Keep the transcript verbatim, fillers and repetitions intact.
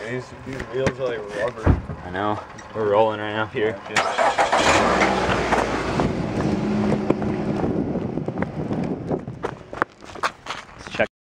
These, these wheels are like rubber. I know. We're rolling right now here. Yeah.